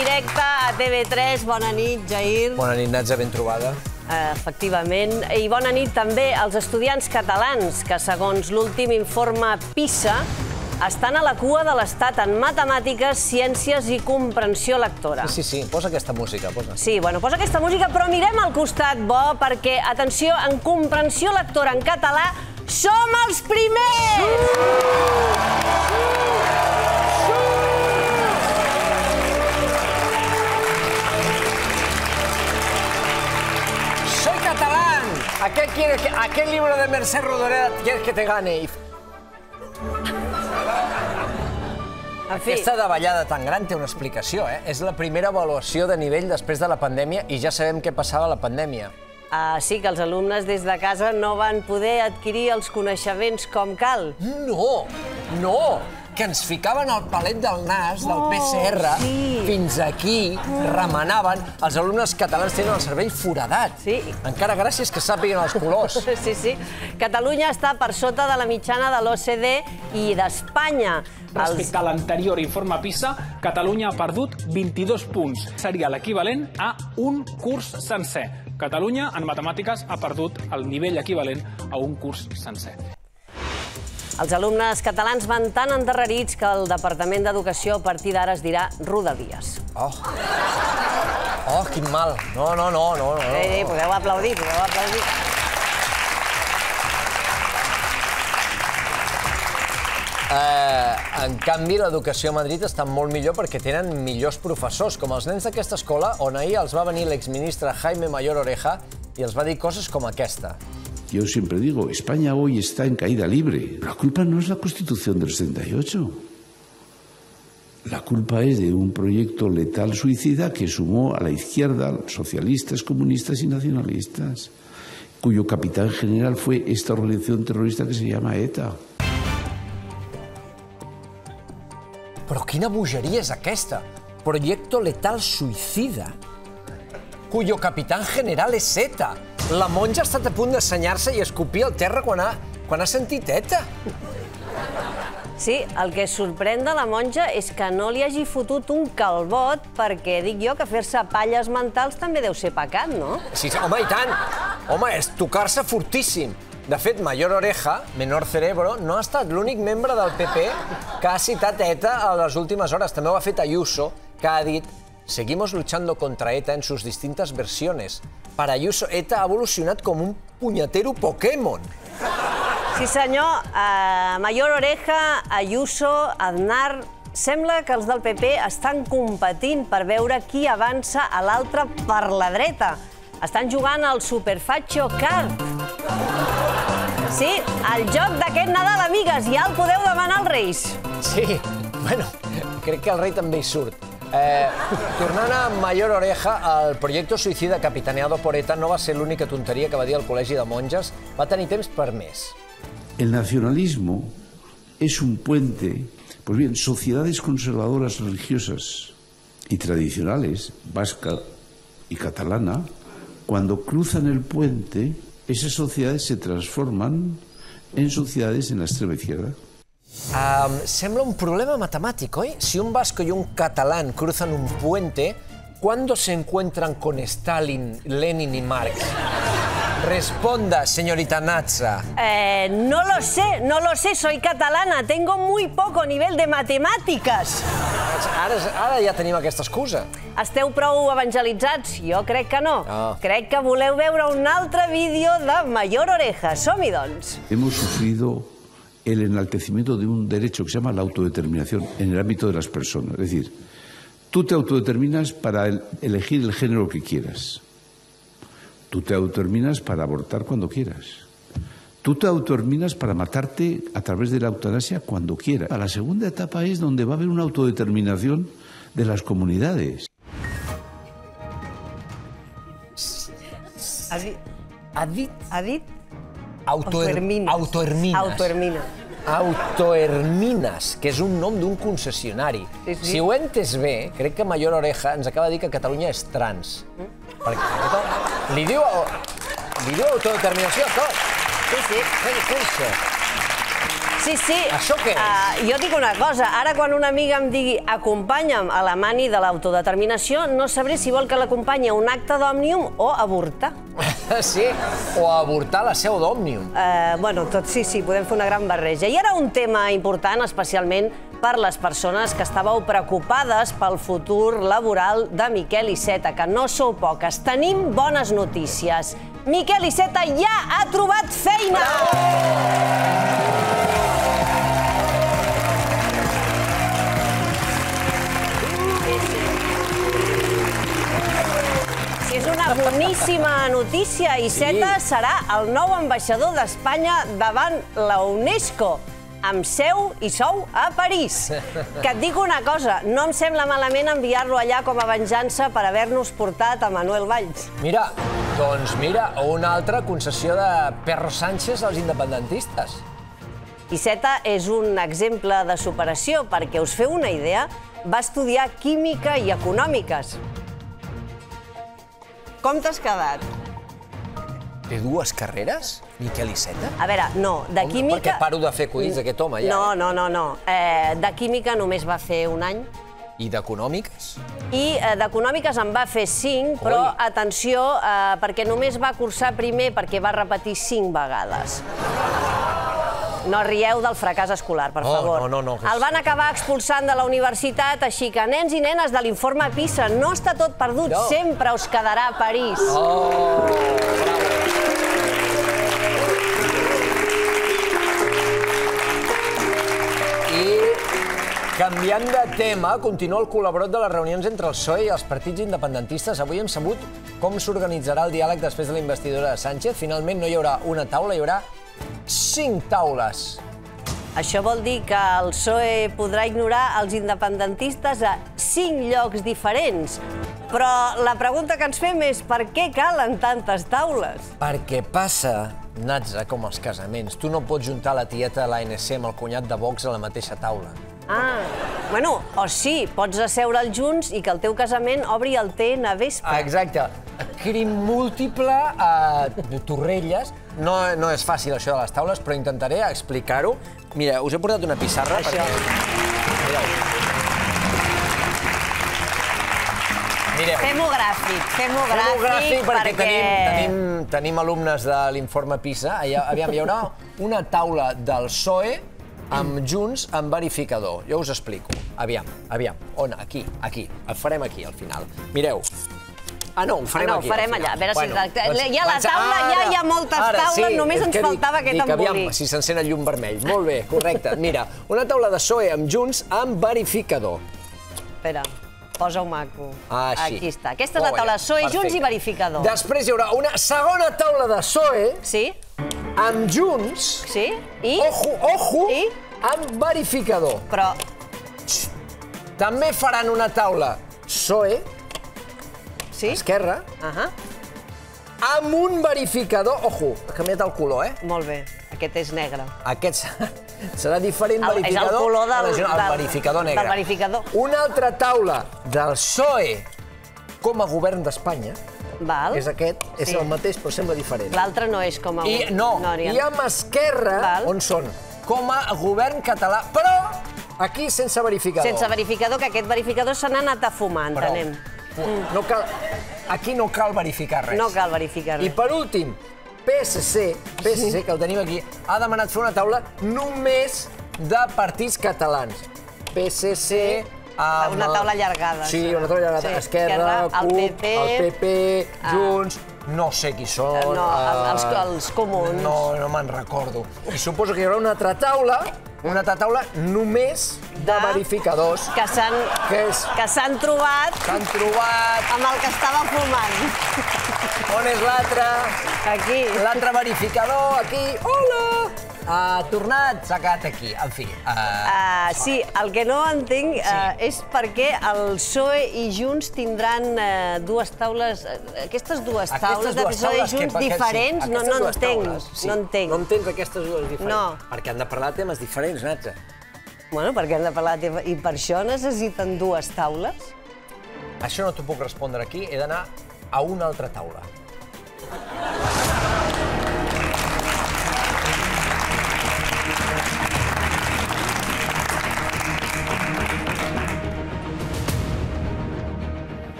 directe a TV3. Bona nit, Jair. Bona nit, Natza, ben trobada. Efectivament. I bona nit també als estudiants catalans que, segons l'últim informe PISA, estan a la cua de l'Estat en matemàtiques, ciències i comprensió lectora. Sí, posa aquesta música, posa. Sí, bueno, posa aquesta música, però mirem al costat bo perquè, atenció, en comprensió lectora en català som els primers! Soy catalán. ¿A qué libro de Mercè Rodoreda quieres que te gane? Aquesta davallada tan gran té una explicació, eh? És la primera avaluació de nivell després de la pandèmia i ja sabem què passava a la pandèmia. Sí, que els alumnes des de casa no van poder adquirir els coneixements com cal. No! Que ens ficaven el palet del nas, del PCR, fins aquí, remenaven. Els alumnes catalans tenen el cervell foradat. Encara gràcies que sàpiguen els colors. Sí. Catalunya està per sota de la mitjana de l'OCDE i d'Espanya. Respecte a l'anterior informe PISA, Catalunya ha perdut 22 punts. Seria l'equivalent a un curs sencer. Catalunya, en matemàtiques, ha perdut el nivell equivalent a un curs sencer. Els alumnes catalans van tan endarrerits que el Departament d'Educació a partir d'ara es dirà Rodalies. Quin mal. No. Podeu aplaudir, En canvi, l'educació a Madrid està molt millor perquè tenen millors professors, com els nens d'aquesta escola, on ahir els va venir l'exministre Jaime Mayor Oreja i els va dir coses com aquesta. Yo siempre digo, España hoy está en caída libre. La culpa no es la Constitución del 78. La culpa es de un proyecto letal suicida que sumó a la izquierda, socialistas, comunistas y nacionalistas, cuyo capitán general fue esta organización terrorista que se llama ETA. Però quina bogeria és aquesta? Proyecto letal suicida, cuyo capitán general és ETA. La monja ha estat a punt d'assenyar-se i escopir al terra quan ha sentit ETA. Sí, el que sorprèn de la monja és que no li hagi fotut un calbot perquè dic jo que fer-se palles mentals també deu ser pecat, no? Sí, home, i tant! Home, és tocar-se fortíssim. De fet, Mayor Oreja, menor cerebro, no ha estat l'únic membre del PP que ha citat ETA a les últimes hores. També ho ha fet Ayuso, que ha dit «Seguimos luchando contra ETA en sus distintas versiones». Per Ayuso, ETA ha evolucionat com un punyetero Pokémon. Sí, senyor. Mayor Oreja, Ayuso, Aznar... Sembla que els del PP estan competint per veure qui avança a l'altre per la dreta. Estan jugant al Superfaccio Card. Sí, el joc d'aquest Nadal, amigues. Ja el podeu demanar als Reis. Sí, bueno, crec que el rei també hi surt. Tornant a Mayor Oreja, el proyecto suicida capitaneado por ETA no va ser l'única tonteria que va dir el Col·legi de Monges. Va tenir temps per més. El nacionalismo es un puente, pues bien, sociedades conservadoras religiosas y tradicionales, vasca y catalana, cuando cruzan el puente, esas sociedades se transforman en sociedades en la extrema izquierda. Sembla un problema matemàtic, oi? Si un vasco y un catalán cruzan un puente, ¿cuándo se encuentran con Stalin, Lenin y Marx? Responda, señorita Natza. No lo sé, soy catalana, tengo muy poco nivel de matemáticas. Ara ja tenim aquesta excusa. Esteu prou evangelitzats? Jo crec que no. Crec que voleu veure un altre vídeo de Mayor Oreja. Som-hi, doncs. Hemos sufrido el enaltecimiento de un derecho que se llama la autodeterminación en el ámbito de las personas. Es decir, tú te autodeterminas para elegir el género que quieras. Tú te autodeterminas para abortar cuando quieras. Tú te autodeterminas para matarte a través de la eutanasia cuando quieras. La segunda etapa es donde va a haber una autodeterminación de las comunidades. Ha dit? Autohermines. Autohermines, que és un nom d'un concessionari. Si ho he entès bé, crec que Mayor Oreja ens acaba de dir que Catalunya és trans. Li diu autodeterminació a tot. Sí. Què és això? Sí, sí. Això què és? Jo dic una cosa, ara quan una amiga em digui acompanya'm a la mani de l'autodeterminació, no sabré si vol que l'acompanyi a un acte d'Òmnium o avortar. Sí, o avortar la seu d'Òmnium. Bueno, tot sí, podem fer una gran barreja. I ara un tema important, especialment per les persones que estàveu preocupades pel futur laboral de Miquel Iceta, que no sou poques. Tenim bones notícies. Miquel Iceta ja ha trobat feina! És una boníssima notícia. Iceta serà el nou ambaixador d'Espanya davant la UNESCO, amb seu i sou a París. Que et dic una cosa, no em sembla malament enviar-lo allà com a venjança per haver-nos portat a Manuel Valls. Mira, doncs mira, una altra concessió de Pedro Sánchez als independentistes. Iceta és un exemple de superació, perquè us feu una idea, va estudiar química i econòmiques. Com t'has quedat? Té dues carreres, Miquel Iceta? A veure, no, de química... Perquè paro de fer acudits aquest home, ja. No. De química només va fer un any. I d'econòmiques? I d'econòmiques en va fer 5, però atenció, perquè només va cursar primer perquè va repetir 5 vegades. No rieu del fracàs escolar, per favor. No. El van acabar expulsant de la universitat, així que, nens i nenes de l'informe PISA, no està tot perdut, sempre us quedarà a París. Canviant de tema, continua el col·laborat de les reunions entre el PSOE i els partits independentistes. Avui hem sabut com s'organitzarà el diàleg després de la investidura de Sánchez. Finalment no hi haurà una taula, hi haurà 5 taules. Això vol dir que el PSOE podrà ignorar els independentistes a 5 llocs diferents. Però la pregunta que ens fem és per què calen tantes taules? Perquè passa, Natza, com els casaments. Tu no pots juntar la tieta de l'ANC amb el cunyat de Vox a la mateixa taula. Bueno, o sí, pots asseure'ls junts i que el teu casament obri el té a vespre. Exacte. Crim múltiple, Torrelles. No és fàcil això de les taules, però intentaré explicar-ho. Mira, us he portat una pissarra. Mireu. Fem-ho gràfic, perquè tenim alumnes de l'informe PISA. Aviam, hi haurà una taula del PSOE amb Junts amb verificador. Jo us explico. Aviam. On? Aquí. El farem aquí, al final. Mireu. No, ho farem aquí. Ho farem allà. A veure si... Hi ha la taula, ja hi ha moltes taules, només ens faltava aquest embolic. Aviam, si s'encén el llum vermell. Molt bé, correcte. Mira, una taula de PSOE amb Junts amb verificador. Espera, posa-ho maco. Així. Aquí està. Aquesta és la taula de PSOE, Junts i verificador. Després hi haurà una segona taula de PSOE... Sí? Amb Junts... Sí? I? Ojo! I? Amb verificador. Però... També faran una taula PSOE, esquerra, amb un verificador... Ojo, ha canviat el color, Molt bé, aquest és negre. Aquest serà diferent verificador. És el color del verificador negre. Del verificador. Una altra taula del PSOE com a govern d'Espanya. És aquest, és el mateix, però sembla diferent. L'altre no és com a... I amb Esquerra, on són? Com a govern català, però aquí sense verificador. Sense verificador, que aquest verificador se n'ha anat a fumar, entenem. Aquí no cal verificar res. No cal verificar res. I per últim, PSC, que el tenim aquí, ha demanat fer una taula només de partits catalans. PSC... Una taula allargada. Sí, una taula allargada. Esquerra, CUP, el PP, Junts... No sé qui són... No, els comuns. No me'n recordo. I suposo que hi haurà una altra taula només de verificadors. Que s'han trobat... amb el que estava fumant. On és l'altre? Aquí. L'altre verificador, aquí. Hola! Ha tornat, s'ha quedat aquí, en fi. Sí, el que no entenc és per què el PSOE i Junts tindran dues taules... Aquestes dues taules de PSOE i Junts diferents, no entenc. No entens aquestes dues diferents? No. Perquè han de parlar de temes diferents, Natza. Bueno, perquè han de parlar de temes... I per això necessiten dues taules? Això no t'ho puc respondre aquí, he d'anar a una altra taula.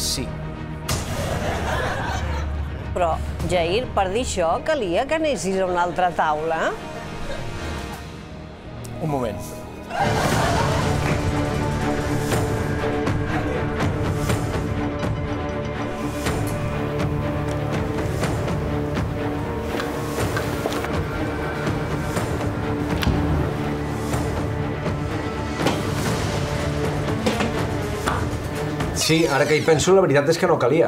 sí. Però, Jair, per dir això, calia que anessis a una altra taula? Un moment. Sí, ara que hi penso, la veritat és que no calia.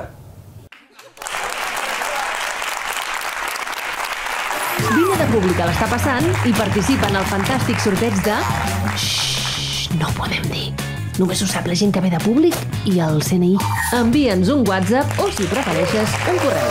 Vine de Pública l'està passant i participa en el fantàstic sorteig de... Xxxt, no ho podem dir. Només ho sap la gent que ve de Públic i el CNI. Envia'ns un WhatsApp o, si prefereixes, un correu.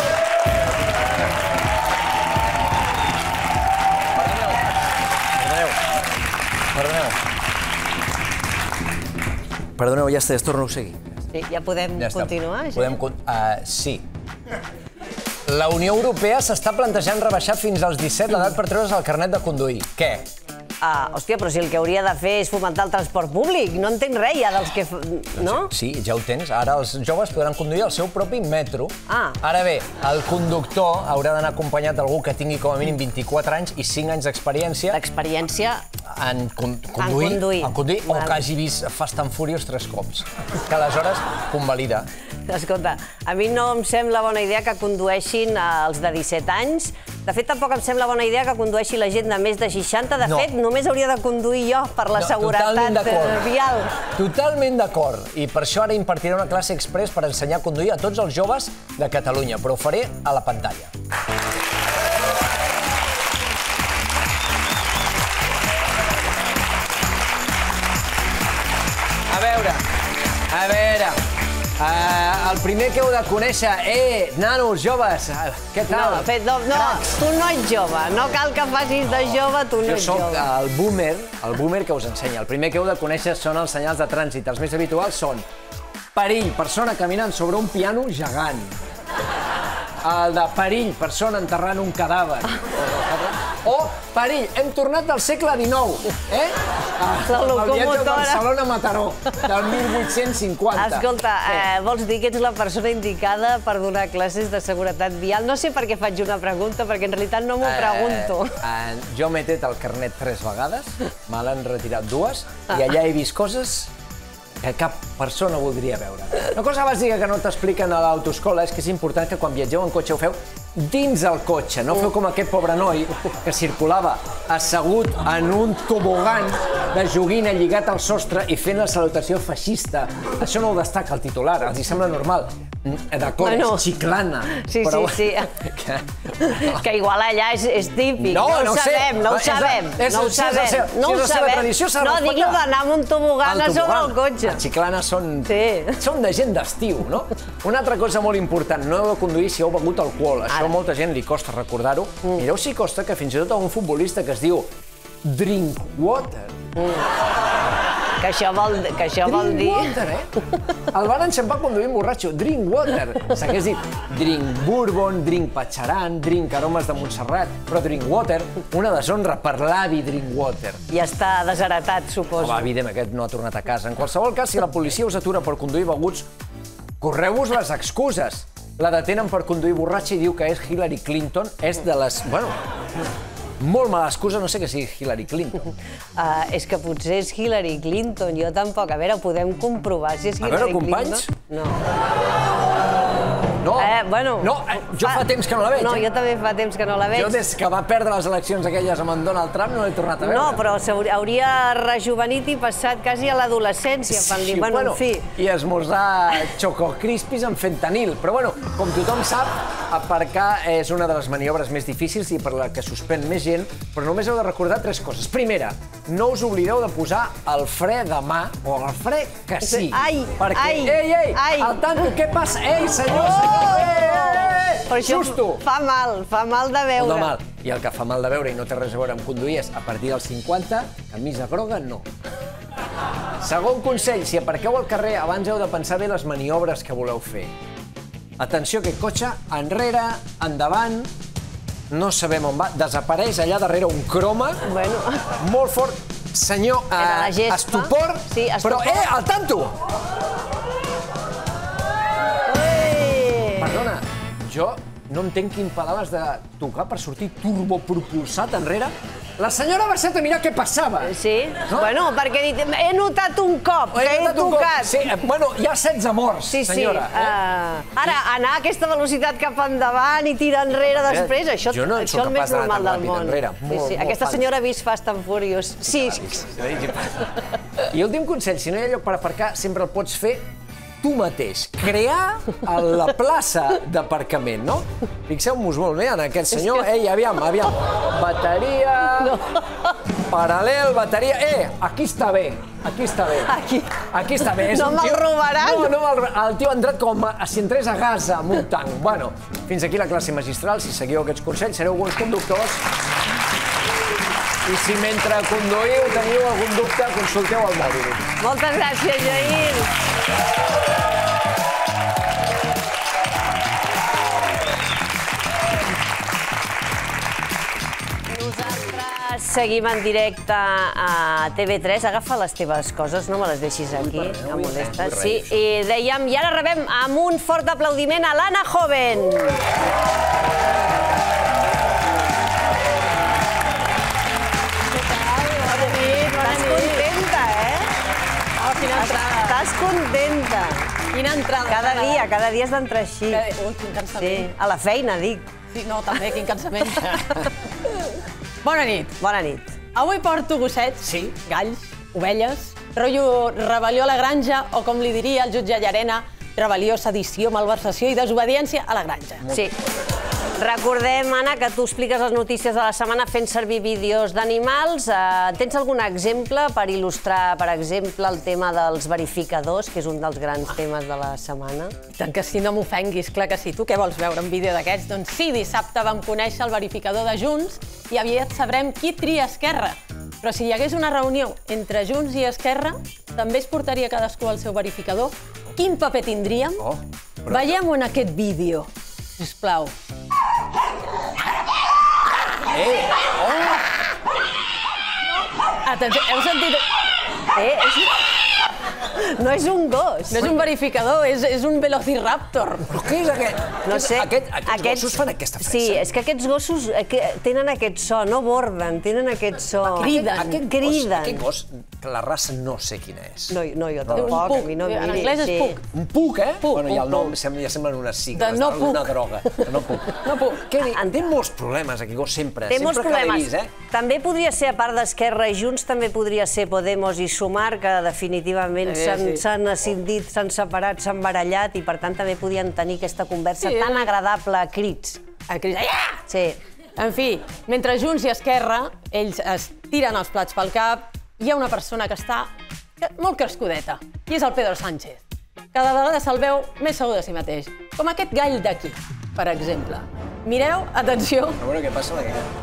Perdoneu, ja està, es torna a seguir. Sí, ja podem continuar? Sí. La Unió Europea s'està plantejant rebaixar fins als 17 l'edat per treure's el carnet de conduir. Què? Hòstia, però si el que hauria de fer és fomentar el transport públic. No entenc res ja dels que... No? Sí, ja ho tens. Ara els joves podran conduir el seu propi metro. Ara bé, el conductor haurà d'anar acompanyat d'algú que tingui com a mínim 24 anys i 5 anys d'experiència. D'experiència... En conduir. O que hagi vist Fast and Furious 3 cops. Que aleshores convalida. Escolta, a mi no em sembla bona idea que condueixin els de 17 anys. De fet, tampoc em sembla bona idea que condueixi la gent de més de 60. De fet, només hauria de conduir jo per la seguretat vial. Totalment d'acord. I per això ara impartiré una classe express per ensenyar a conduir a tots els joves de Catalunya, però ho faré a la pantalla. A veure, el primer que heu de conèixer, nanos, joves, què tal? No, tu no ets jove, no cal que facis de jove, tu no ets jove. Jo soc el boomer que us ensenya. El primer que heu de conèixer són els senyals de trànsit. Els més habituals són perill, persona caminant sobre un piano gegant. El de perill, persona enterrant un cadàver. O perill, hem tornat al segle XIX, La locomotora. El viatge a Barcelona-Mataró, del 1850. Escolta, vols dir que ets la persona indicada per donar classes de seguretat vial? No sé per què faig una pregunta, perquè en realitat no m'ho pregunto. Jo m'he tret el carnet 3 vegades, me l'han retirat 2, i allà he vist coses que cap persona voldria veure. Una cosa bàsica que no t'expliquen a l'autoescola és que és important que quan viatgeu en cotxe ho feu dins el cotxe. No feu com aquest pobre noi que circulava assegut en un tobogan de joguina lligat al sostre i fent la salutació feixista. Això no ho destaca el titular, els hi sembla normal. D'acord, Chiclana. Sí. Que igual allà és típic. No ho sabem. Si és la seva tradició, s'ha de respectar. No, dic d'anar amb un tobogan a sobre el cotxe. A Chiclana són de gent d'estiu, no? Una altra cosa molt important, no heu de conduir si heu begut alcohol. Això a molta gent li costa recordar-ho. Mireu si costa que fins i tot a un futbolista que es diu Drink Water. Que això vol dir... Drink water, El van enxampar conduint borratxo. Drink water. S'hagués dit drink bourbon, drink patxaran, drink aromes de Montserrat, però drink water, una deshonra per l'avi Drink Water. Ja està desheretat, suposo. Home, evident, aquest no ha tornat a casa. En qualsevol cas, si la policia us atura per conduir beguts, correu-vos les excuses. La detenen per conduir borratxa i diu que és Hillary Clinton. És de les... Bueno... Molt mala excusa, no sé què sigui Hillary Clinton. És que potser és Hillary Clinton, jo tampoc. A veure, podem comprovar si és Hillary Clinton. A veure, companys? No. Jo fa temps que no la veig. No, jo també fa temps que no la veig. Jo des que va perdre les eleccions aquelles amb en Donald Trump no l'he tornat a veure. No, però hauria rejuvenit i passat quasi a l'adolescència. Sí, bueno, i esmorzar Choco Crispies amb fentanil. Però bueno, com tothom sap, aparcar és una de les maniobres més difícils i per la que suspèn més gent, però només heu de recordar 3 coses. Primera, no us oblideu de posar el fre de mà o el fre que sí. Perquè, al tanto, què passa? Ei, senyor! Però això fa mal de veure. Molt de mal. I el que fa mal de veure i no té res a veure amb conduir és a partir dels 50, camisa groga, no. Segon consell, si aparqueu al carrer, abans heu de pensar bé les maniobres que voleu fer. Atenció, aquest cotxe, enrere, endavant, no sabem on va, desapareix allà darrere un croma, molt fort, senyor, estupor, però, al tanto! Jo no entenc quin pedal has de tocar per sortir turbopropulsat enrere. La senyora Barceta, mira què passava. Sí? Bueno, perquè he notat un cop que he tocat. Sí, bueno, hi ha 16 morts, senyora. Ara, anar a aquesta velocitat cap endavant i tirar enrere després, això és el més normal del món. Aquesta senyora ha vist Fast and Furious 6. I últim consell, si no hi ha lloc per aparcar, sempre el pots fer tu mateix. Crear la plaça d'aparcament, no? Fixeu-vos molt bé en aquest senyor. Ei, aviam. Bateria... Paral·lel, bateria... Aquí està bé. Aquí està bé. No me'l robaran? No, el tio ha entrat com si entrés a Gaza amb un tanc. Bueno, fins aquí la classe magistral. Si seguiu aquests consells, sereu bons conductors. I si mentre conduïu teniu algun dubte, consulteu el mòbil. Moltes gràcies, Jair. Nosaltres seguim en directe a TV3. Agafa les teves coses, no me les deixis aquí, em molesta. Sí, i dèiem, i ara rebem amb un fort aplaudiment a l'Anna Joven. Estàs contenta. Quina entrada. Cada dia has d'entrar així. Ui, quin cansament. Sí, a la feina, dic. Sí, no, també, quin cansament. Bona nit. Bona nit. Avui porto gossets, galls, ovelles, rotllo rebel·lió a la granja, o com li diria el jutge Llarena, rebel·lió, sedició, malversació i desobediència a la granja. Sí. Recordem, Anna, que tu expliques les notícies de la setmana fent servir vídeos d'animals. Tens algun exemple per il·lustrar, per exemple, el tema dels verificadors, que és un dels grans temes de la setmana? Tant que sí, no m'ofenguis, clar que sí. Tu què vols veure un vídeo d'aquests? Doncs sí, dissabte vam conèixer el verificador de Junts i aviat sabrem qui tria Esquerra. Però si hi hagués una reunió entre Junts i Esquerra, també es portaria cadascú al seu verificador? Quin paper tindríem? Veiem-ho en aquest vídeo, sisplau. Atenció, heu sentit? No és un gos. No és un verificador, és un velociraptor. Però què és aquest? No sé. Aquests gossos fan aquesta fressa. Sí, és que aquests gossos tenen aquest so, no borden, tenen aquest so. Criden. Aquest gos, la raça no sé quina és. No, jo tampoc, a mi no em miri. En anglès és Pug. Un Pug, eh? Pug. Bueno, ja el nom ja semblen unes sigles d'alguna droga. No Pug. No Pug. Té molts problemes, aquest gos, sempre. Té molts problemes. També podria ser, a part d'Esquerra i Junts, també podria ser Podemos i Sumar, que definitivament s'han escindit, s'han separat, s'han barallat i, per tant, també podien tenir aquesta conversa tan agradable a crits. A crits, sí. En fi, mentre Junts i Esquerra, ells es tiren els plats pel cap, hi ha una persona que està molt crescudeta, i és el Pedro Sánchez. Cada vegada se'l veu més segur de si mateix, com aquest gall d'aquí, per exemple. Mireu, atenció... A veure què passa amb aquest.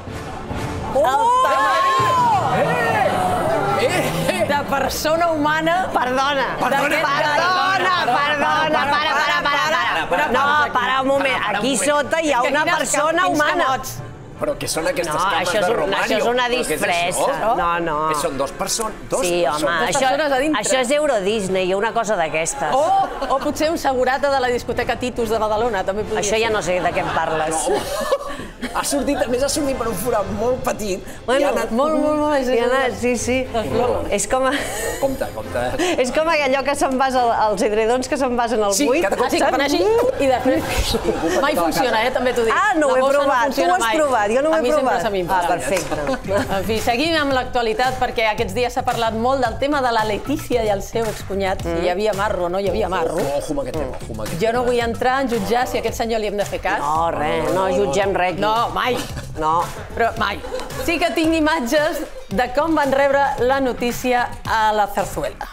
De persona humana... Perdona, para un moment. Aquí sota hi ha una persona humana. Però què són aquestes cames de Romario? Això és una disfressa. No. Que són dues persones? Sí, home, això és Euro Disney, hi ha una cosa d'aquestes. O potser un segurata de la discoteca Titus de Badalona, també podria ser. Això ja no sé de què em parles. Ha sortit per un forat molt petit. Molt. Sí. És com... Compte. És com allò que se'n vas als edredons que se'n vas en el buit. Sí, que fan així i després... Mai funciona, també t'ho dic. Ah, no ho he provat. Tu ho has provat, jo no ho he provat. A mi sempre perfecte. En fi, seguim amb l'actualitat perquè aquests dies s'ha parlat molt del tema de la Letícia i el seu excunyat. Si hi havia marro o no hi havia marro. Ojo amb aquest tema. Jo no vull entrar en jutjar si a aquest senyor li hem de fer cas. No, res, no jutgem res aquí. No, mai. No. Però mai. Sí que tinc imatges de com van rebre la notícia a la Zarzuela.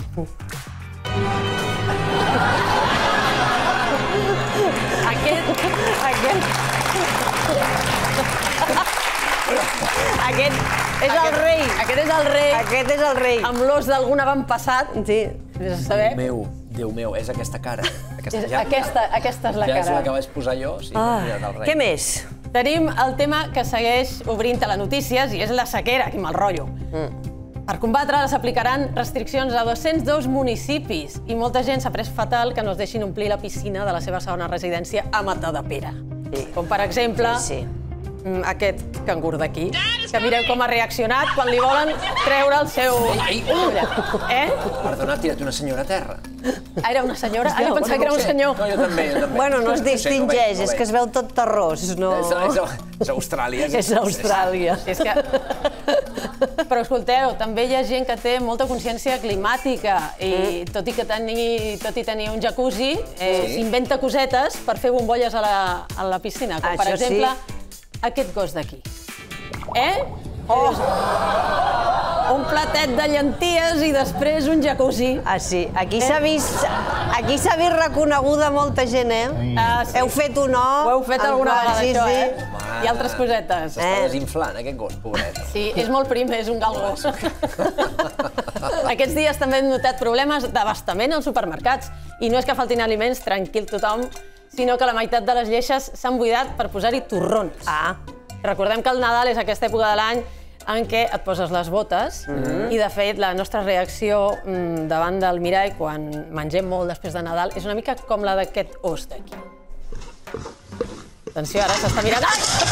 Aquest és el rei. Aquest és el rei. Amb l'os d'algun avantpassat. Sí. Vés a saber. Déu meu, és aquesta cara. Aquesta és la cara. Ja és la que vaig posar jo. Què més? Tenim el tema que segueix obrint a les notícies i és la sequera, aquí amb el rotllo. Per combatre-la s'aplicaran restriccions a 202 municipis i molta gent s'ha pres fatal que no es deixin omplir la piscina de la seva segona residència a Matadepera. Com, per exemple, aquest cangur d'aquí, que mireu com ha reaccionat quan li volen treure el seu... Perdona, ha tirat una senyora a terra. Era una senyora? Jo pensava que era un senyor. No, jo també. Bueno, no es distingeix, és que es veu tot terrós. És Austràlia. És Austràlia. Però escolteu, també hi ha gent que té molta consciència climàtica i tot i tenir un jacuzzi, s'inventa cosetes per fer bombolles a la piscina, com per exemple aquest gos d'aquí. Un platet de llenties i després un jacuzzi. Ah, sí. Aquí s'ha vist reconeguda molta gent, Heu fet un o. Ho heu fet alguna vegada, això, I altres cosetes. S'està desinflant, aquest gos, pobret. Sí, és molt prim, és un gal gos. Aquests dies també hem notat problemes d'abastament als supermercats. I no és que faltin aliments, tranquil tothom, sinó que la meitat de les lleixes s'han buidat per posar-hi torrons. Recordem que el Nadal és aquesta època de l'any en què et poses les botes i, de fet, la nostra reacció davant del mirall quan mengem molt després de Nadal és una mica com la d'aquest os d'aquí. Atenció, ara s'està mirant...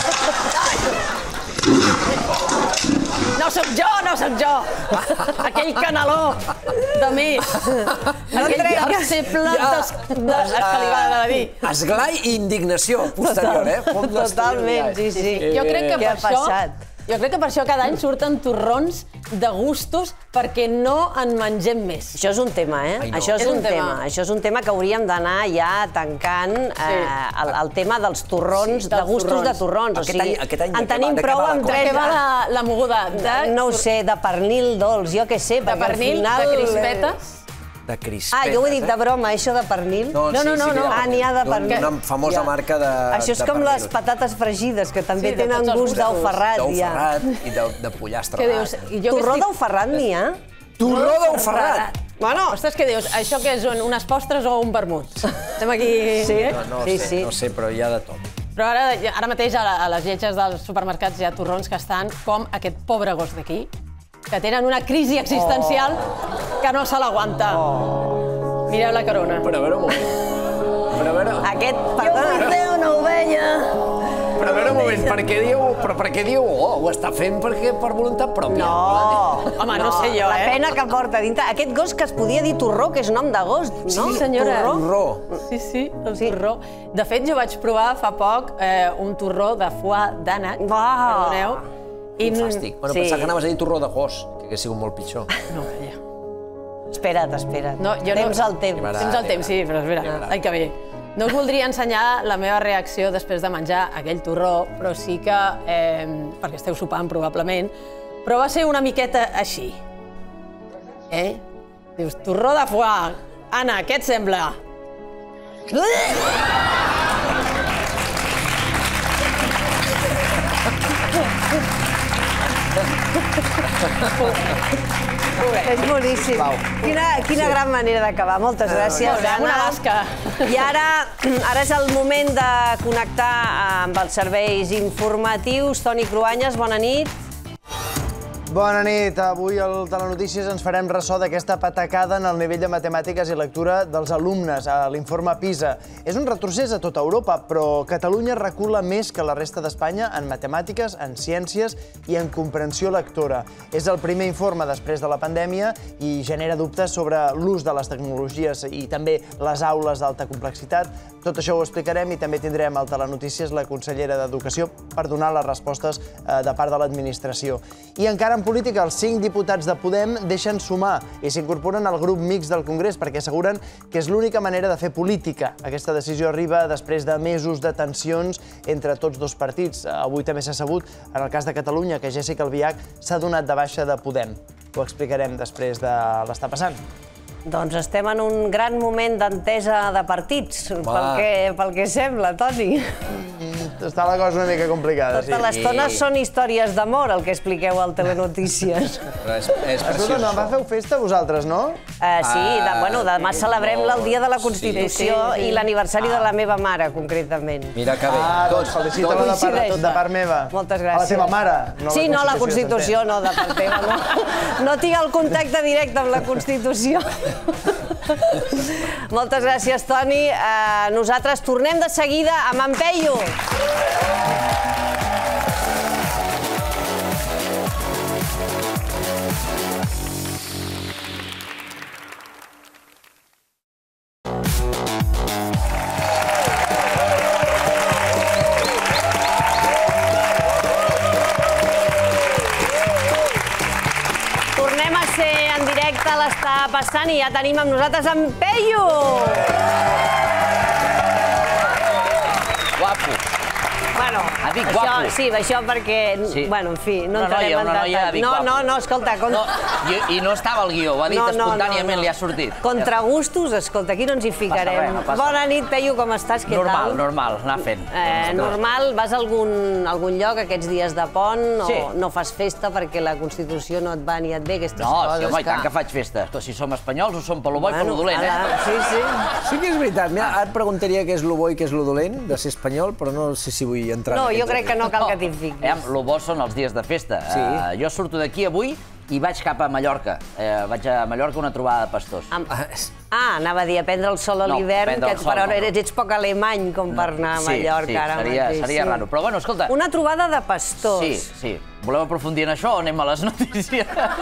No sóc jo, no sóc jo! Aquell canaló de més. Aquell terceple que li va agradar dir. Esglai i indignació posterior, Totalment, sí. Jo crec que per això cada any surten torrons de gustos perquè no en mengem més. Això és un tema, Això és un tema que hauríem d'anar ja tancant el tema dels torrons, de gustos de torrons. En tenim prou amb tres... De què va la moguda? No ho sé, de pernil dolç, jo què sé. De pernil, de crispetes? De crispetes. Jo ho he dit de broma, això de pernil. No. N'hi ha de pernil. Una famosa marca de pernil. Això és com les patates fregides, que també tenen gust d'ou ferrat. D'ou ferrat i de pollastre. Torró d'ou ferrat n'hi ha? Torró d'ou ferrat? Bueno, ostres, què dius? Això què són, unes postres o un vermut? Estem aquí... No sé, però hi ha de tot. Però ara mateix a les lletges dels supermercats hi ha torrons que estan com aquest pobre gos d'aquí, que tenen una crisi existencial que no se l'aguanta. Mireu la carona. Però a veure un moment. Aquest, perdona. Jo vull fer una ovella. Però a veure un moment, per què diu ho està fent per voluntat pròpia? No. Home, no sé jo, La pena que porta dintre. Aquest gos que es podia dir torró, que és nom de gos, no? Sí, senyora. Torró. Sí, el torró. De fet, jo vaig provar fa poc un torró de foie d'ànec, perdoneu. Fàstic. Bueno, pensava que anaves a dir torró de gos, que hagués sigut molt pitjor. No, calla. Espera't. Temps al temps. Temps al temps, sí, però espera, l'any que ve. No us voldria ensenyar la meva reacció després de menjar aquell torró, però sí que, perquè esteu sopant probablement, però va ser una miqueta així. Dius, torró de foie. Anna, què et sembla? És boníssim. Quina gran manera d'acabar. Moltes gràcies, Anna. Una basca. I ara és el moment de connectar amb els serveis informatius. Toni Cruanyes, bona nit. Bona nit. Avui al Telenotícies ens farem ressò d'aquesta patacada en el nivell de matemàtiques i lectura dels alumnes a l'informe PISA. És un retrocés a tota Europa, però Catalunya recula més que la resta d'Espanya en matemàtiques, en ciències i en comprensió lectora. És el primer informe després de la pandèmia i genera dubtes sobre l'ús de les tecnologies i també les aules d'alta complexitat. Tot això ho explicarem i també tindrem al Telenotícies la consellera d'Educació per donar les respostes de part de l'administració. I encara en política, els 5 diputats de Podem deixen sumar i s'incorporen al grup mixt del Congrés perquè asseguren que és l'única manera de fer política. Aquesta decisió arriba després de mesos de tensions entre tots dos partits. Avui també s'ha sabut, en el cas de Catalunya, que Jéssica Albiach s'ha donat de baixa de Podem. Ho explicarem després de l'estar passant. Doncs estem en un gran moment d'entesa de partits, pel que sembla, Toni. Està la cosa una mica complicada, sí. Tota l'estona són històries d'amor, el que expliqueu al Telenotícies. Escolta, no, feu festa vosaltres, no? Sí, demà celebrem el dia de la Constitució i l'aniversari de la meva mare, concretament. Mira que bé. Doncs felicita-la de part meva. Moltes gràcies. A la teva mare. Sí, no, la Constitució, no, de part teva. No tinc el contacte directe amb la Constitució. Moltes gràcies, Toni. Nosaltres tornem de seguida amb en Peyu. L'està passant i ja tenim amb nosaltres en Peyu. Guapo. Bueno, ha dit guapo. Sí, això perquè... Bueno, en fi, no entrarem en detall. No, escolta... I no estava al guió, ho ha dit espontàniament, li ha sortit. Contra gustos, escolta, aquí no ens hi ficarem. Bona nit, Peyu, com estàs? Què tal? Normal, anar fent. Normal, vas a algun lloc aquests dies de pont o no fas festa perquè la Constitució no et va ni et ve, aquestes coses? No, home, i tant que faig festa. Si som espanyols o som pel lo bo i pel lo dolent, eh? Sí. Sí que és veritat. Mira, ara et preguntaria què és lo bo i què és lo dolent de ser espanyol, però no sé si vull entrar en aquest. No, jo crec que no cal que t'hi fiquis. Lo bo són els dies de festa. Jo surto d'aquí avui i vaig cap a Mallorca. Vaig a Mallorca a una trobada de pastors. Anava a dir, a prendre el sol a l'hivern, però ets poc alemany com per anar a Mallorca ara mateix. Seria raro. Però bueno, escolta... Una trobada de pastors. Sí. Voleu aprofundir en això o anem a les notícies?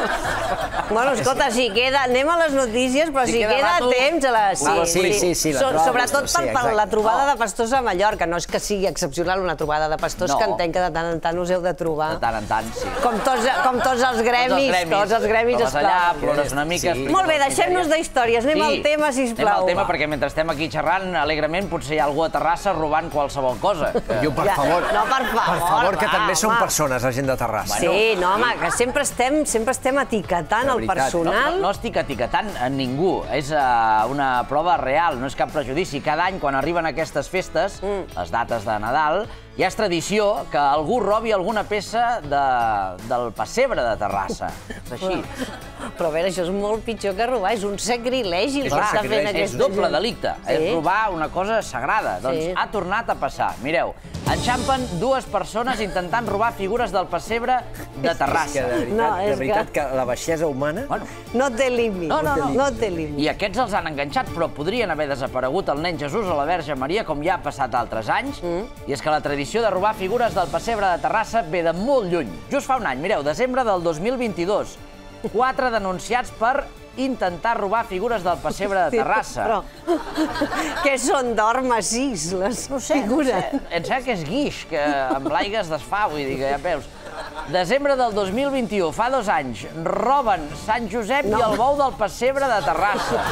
Bueno, escolta, anem a les notícies, però si queda temps a les... Sí. Sobretot per la trobada de pastors a Mallorca. No és que sigui excepcional una trobada de pastors, que entenc que de tant en tant us heu de trobar. De tant en tant, sí. Com tots els gremis, esclar. Plores una mica... Molt bé, deixem-nos d'històries. Anem al tema, sisplau. Anem al tema, perquè mentre estem aquí xerrant alegrement potser hi ha algú a Terrassa robant qualsevol cosa. Jo, per favor. No, per favor, que també són persones, la gent de Terrassa. Sí, no, home, que sempre estem etiquetant el personal. No estic etiquetant a ningú, és una prova real, no és cap prejudici. Cada any, quan arriben aquestes festes, les dates de Nadal, ja és tradició que algú robi alguna peça del pessebre de Terrassa. És així. Però a veure, això és molt pitjor que robar, és un sacrilegi. És doble delicte, és robar una cosa sagrada. Doncs ha tornat a passar. Mireu, enxampen dues persones intentant robar figures del pessebre de Terrassa. De veritat que la baixesa humana... No té límit. No té límit. I aquests els han enganxat, però podrien haver desaparegut el nen Jesús o la Verge Maria, com ja ha passat altres anys. I és que la tradició de robar figures del pessebre de Terrassa ve de molt lluny. Just fa un any, mireu, desembre del 2022. 4 denunciats per intentar robar figures del pessebre de Terrassa. Però què són d'or massís, les figures? Em sembla que és guix, que amb l'aigua es desfà, vull dir que ja veus. Desembre del 2021, fa 2 anys, roben Sant Josep i el bou del pessebre de Terrassa.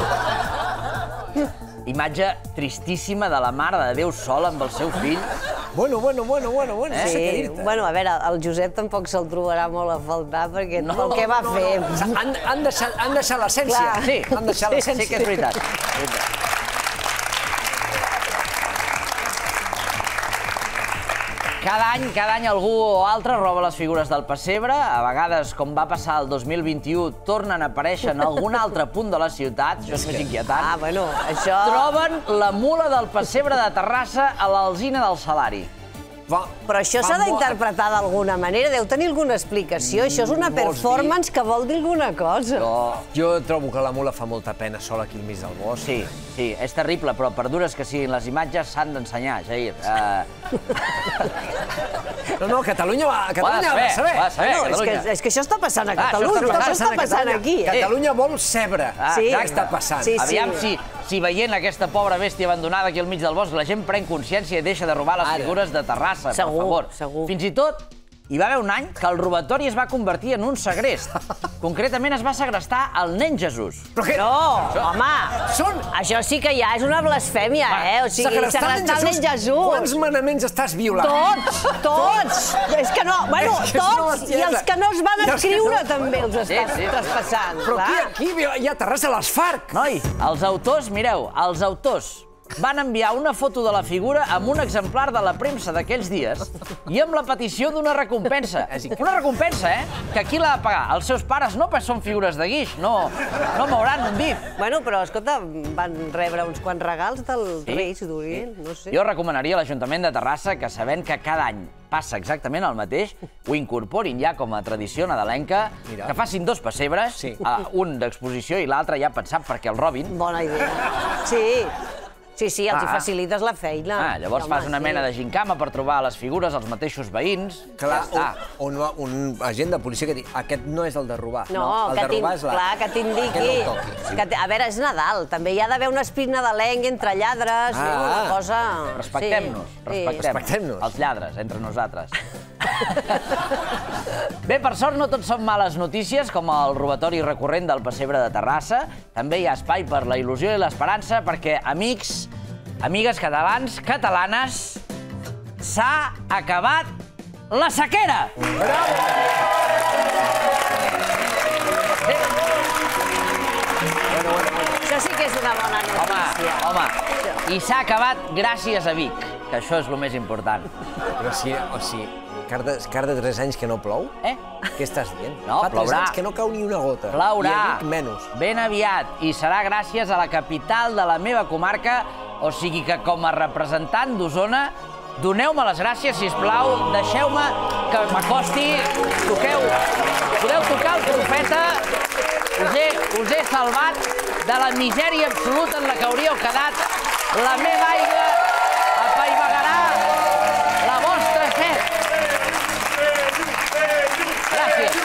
Imatge tristíssima de la Mare de Déu sola amb el seu fill. Bueno. Sí, bueno, a veure, el Josep tampoc se'l trobarà molt a faltar perquè el que va fer... Han deixat l'essència. Sí, han deixat l'essència. Sí que és veritat. Cada any algú o altre roba les figures del pessebre. A vegades, com va passar el 2021, tornen a aparèixer en algun altre punt de la ciutat. Això és més inquietant. Ah, bueno, això... Troben la mula del pessebre de Terrassa a l'Alzina del Salari. Però això s'ha d'interpretar d'alguna manera, deu tenir alguna explicació. Això és una performance que vol dir alguna cosa. Jo trobo que la mula fa molta pena sola aquí al mig del bosc. Sí, és terrible, però per dures que siguin les imatges s'han d'ensenyar, Jair. No, Catalunya va saber. És que això està passant a Catalunya, això està passant aquí. Catalunya vol cebre. Ja està passant. Aviam si veient aquesta pobra bèstia abandonada aquí al mig del bosc la gent pren consciència i deixa de robar les figures de Terrassa, per favor. Fins i tot hi va haver un any que el robatori es va convertir en un segrest. Concretament es va segrestar el nen Jesús. No, home, això sí que ja és una blasfèmia, O sigui, segrestar el nen Jesús. Quants manaments estàs violant? Tots! És que no, bueno, tots! I els que no es van escriure també els estàs traspassant. Però aquí hi ha Terrassa les FARC. Noi, els autors, mireu, els autors van enviar una foto de la figura amb un exemplar de la premsa d'aquells dies i amb la petició d'una recompensa. Una recompensa, que qui l'ha de pagar? Els seus pares no, perquè són figures de guix, no mouran un dit. Bueno, però, escolta, van rebre uns quants regals dels Reis d'Orient, no sé. Jo recomanaria a l'Ajuntament de Terrassa que, sabent que cada any passa exactament el mateix, ho incorporin ja com a tradició nadalenca, que facin 2 pessebres, un d'exposició i l'altre ja pensat perquè el robin. Bona idea. Sí, els hi facilites la feina. Llavors fas una mena de gincama per trobar les figures, els mateixos veïns. Clar, o un agent de policia que digui aquest no és el de robar. No, que t'indiqui. A veure, és Nadal, també hi ha d'haver un esprit nadalenc entre lladres, una cosa... Respectem-nos, els lladres, entre nosaltres. Bé, per sort no tot són males notícies, com el robatori recurrent del pessebre de Terrassa. També hi ha espai per la il·lusió i l'esperança, perquè, amics, amigues catalans, catalanes, s'ha acabat la sequera! Bravo! Això sí que és una bona notícia. Home, i s'ha acabat gràcies a Vic, que això és el més important. Però sí, o sigui, cada 3 anys que no plou? Què estàs dient? No, Fa 3 plourà. anys que no cau ni una gota. Plourà. I a Vic menys. Ben aviat, i serà gràcies a la capital de la meva comarca, o sigui que com a representant d'Osona, doneu-me les gràcies, sisplau, deixeu-me que m'acosti, podeu tocar el profeta, us he salvat de la misèria absoluta en la que hauríeu quedat. La meva aigua apaivagarà la vostra set. Gràcies.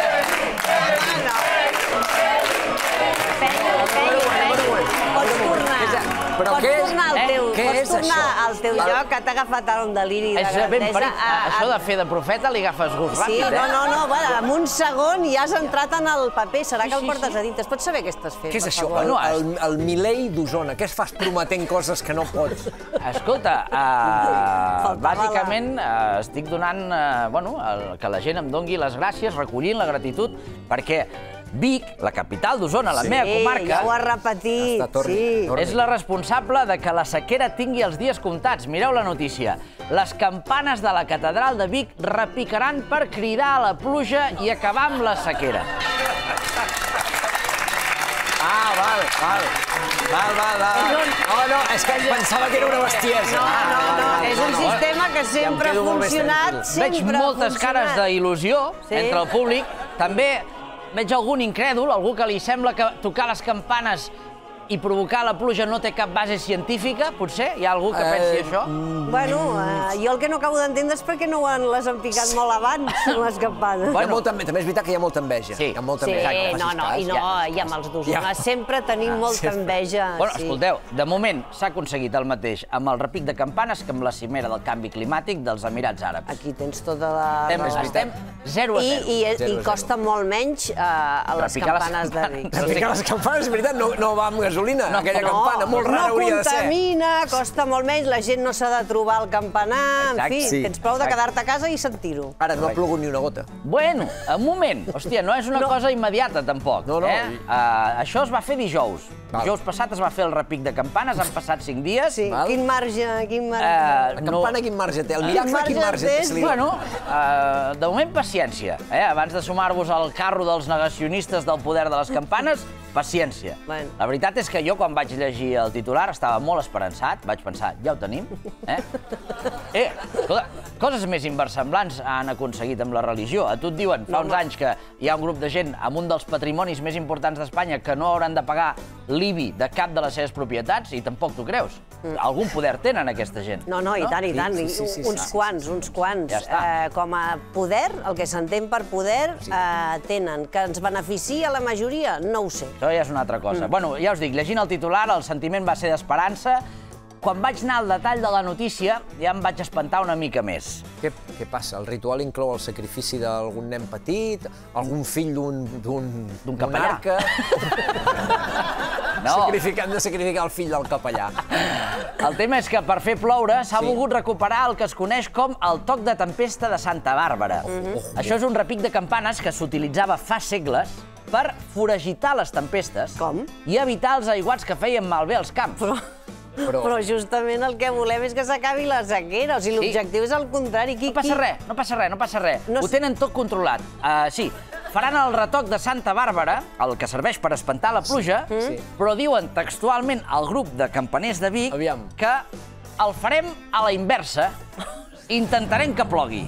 Pots tornar al teu lloc, que t'ha agafat ara un deliri de grandesa. Això de fer de profeta li agafes gust ràpid, Sí, no, en un segon ja has entrat en el paper. Serà que el portes a dintre. Pots saber què estàs fent, Què és per això? favor? El Milei d'Osona. Què es fas prometent coses que no pots? Escolta, bàsicament estic donant que la gent em dongui les gràcies, recollint la gratitud, perquè Vic, la capital d'Osona, la meva comarca... Ja ho has repetit, sí. És la responsable de que la sequera tingui els dies comptats. Mireu la notícia. Les campanes de la catedral de Vic repicaran per cridar a la pluja i acabar amb la sequera. Val. No, és que pensava que era una bestiesa. No, és un sistema que sempre ha funcionat, Veig moltes cares d'il·lusió entre el públic. També veig algun incrèdul, algú que li sembla que tocar les campanes i provocar la pluja no té cap base científica, potser? Hi ha algú que pensi això? Bueno, jo el que no acabo d'entendre és perquè no les han picat molt abans, les campanes. També és veritat que hi ha molta enveja. Sí, i amb els d'Osona sempre tenim molta enveja. Bueno, escolteu, de moment s'ha aconseguit el mateix amb el repic de campanes que amb la cimera del canvi climàtic dels Emirats Àrabs. Aquí tens tota la... Estem 0-0. I costa molt menys a les campanes de Vic. Repicar les campanes, és veritat, no va amb gasolina. Aquella campana molt rara hauria de ser. No contamina, costa molt menys, la gent no s'ha de trobar al campanar, en fi, tens prou de quedar-te a casa i sentir-ho. Ara no ha plogut ni una gota. Bueno, un moment, hòstia, no és una cosa immediata tampoc. Això es va fer dijous. Dijous passat es va fer el repic de campanes, han passat 5 dies. Sí, quin marge? La campana quin marge té? El miracle quin marge té? Bueno, de moment paciència. Abans de sumar-vos al carro dels negacionistes del poder de les campanes, paciència. La veritat és que jo, quan vaig llegir el titular, estava molt esperançat. Vaig pensar, ja ho tenim. Escolta, coses més inversemblants han aconseguit amb la religió. A tu et diuen, fa uns anys, que hi ha un grup de gent amb un dels patrimonis més importants d'Espanya que no hauran de pagar l'IBI de cap de les seves propietats, i tampoc t'ho creus. Algun poder tenen aquesta gent. No, i tant, i tant. Uns quants. Com a poder, el que s'entén per poder, tenen. Que ens beneficia la majoria? No ho sé. Això ja és una altra cosa. Bueno, ja us dic, llegint el titular, el sentiment va ser d'esperança. Quan vaig anar al detall de la notícia, ja em vaig espantar una mica més. Què passa? El ritual inclou el sacrifici d'algun nen petit? Algun fill d'un capellà? No. Hem de sacrificar el fill del capellà. El tema és que per fer ploure s'ha volgut recuperar el que es coneix com el toc de tempesta de Santa Bàrbara. Això és un repic de campanes que s'utilitzava fa segles per foragitar les tempestes i evitar els aiguats que feien malbé els camps. Però justament el que volem és que s'acabi la sequera. O sigui, l'objectiu és el contrari. No passa res, no passa res, no passa res. Ho tenen tot controlat. Sí, faran el retoc de Santa Bàrbara, el que serveix per espantar la pluja, però diuen textualment al grup de campaners de Vic que el farem a la inversa. Intentarem que plogui.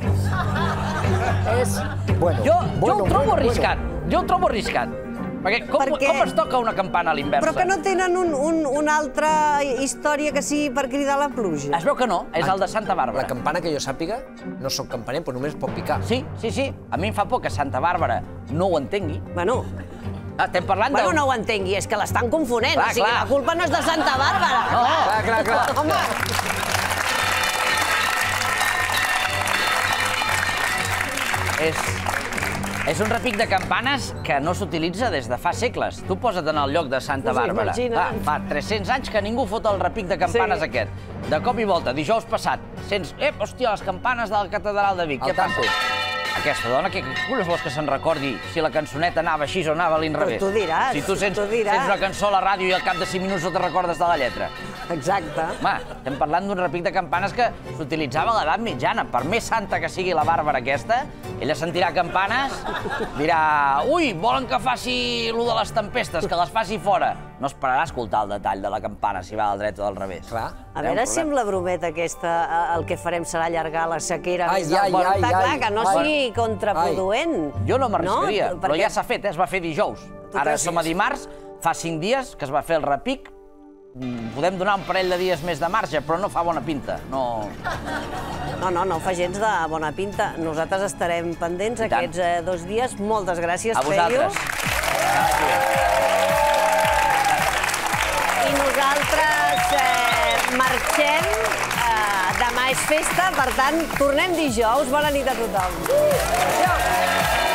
Jo ho trobo arriscat. Jo ho trobo arriscat. Perquè com es toca una campana a l'inversa? Però que no tenen una altra història que sigui per cridar la pluja. Es veu que no, és el de Santa Bàrbara. La campana que jo sàpiga, no soc campaner, però només pot picar. Sí. A mi em fa por que Santa Bàrbara no ho entengui. Bueno... Estem parlant de... Bueno, no ho entengui, és que l'estan confonent. O sigui, la culpa no és de Santa Bàrbara. No, clar. Home... És un repic de campanes que no s'utilitza des de fa segles. Tu posa't en el lloc de Santa Bàrbara. Fa 300 anys que ningú fot el repic de campanes aquest. De cop i volta, dijous passat, sents... Hòstia, les campanes de la catedral de Vic. Què passa? Aquesta dona, què collons vols que se'n recordi si la cançoneta anava així o anava a l'inrevés? Però tu diràs. Si tu sents una cançó a la ràdio i al cap de 5 minuts no te recordes de la lletra. Exacte. Home, estem parlant d'un repic de campanes que s'utilitzava a l'edat mitjana. Per més santa que sigui la Bàrbara aquesta, ella sentirà campanes, dirà ui, volen que faci lo de les tempestes, que les faci fora. No esperarà escoltar el detall de la campana, si va del dret o del revés. Clar. A veure si amb la brometa aquesta el que farem serà allargar la sequera més del Born. Està clar, que no sigui contraproduent. Jo no m'arriscaria, però ja s'ha fet, es va fer dijous. Ara som a dimarts, fa 5 dies que es va fer el repic. Podem donar un parell de dies més de marge, però no fa bona pinta. No fa gens de bona pinta. Nosaltres estarem pendents aquests 2 dies. Moltes gràcies, Peyu. A vosaltres. I nosaltres marxem. Demà és festa, per tant, tornem dijous. Bona nit a tothom. Adéu.